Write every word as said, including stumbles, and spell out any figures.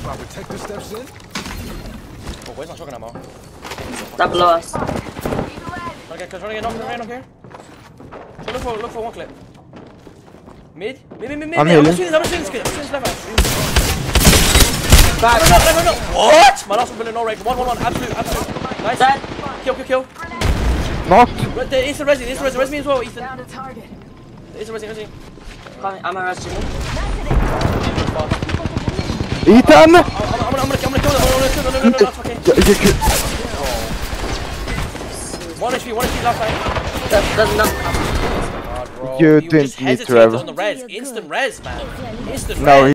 Our protector steps in. Oh, where's my shotgun ammo? That below us. Trying to get, trying to get knocked around up here. So look for, look for one clip. Mid? Mid, mid, mid, mid. I'm I'm healing. shooting, I'm shooting this kid. I'm shooting this left hand. Back. No, no, no, no. What? My last one, no range. One, one, one. Absolute, absolute. Nice. Dead. Kill, kill, kill. Knocked. The instant resi, the instant resi. Res me as well, Ethan. Found a target. The instant resi, resi. I'm arresting you. Ethan! I'm, I'm, I'm, gonna, I'm gonna kill them. I'm gonna kill them. No, no, no, no, that's okay. You, you could... One H P, one H P last time. That doesn't knock. God, bro. You You didn't just need hesitated to ever. on the res. Instant res, man. Instant No, res.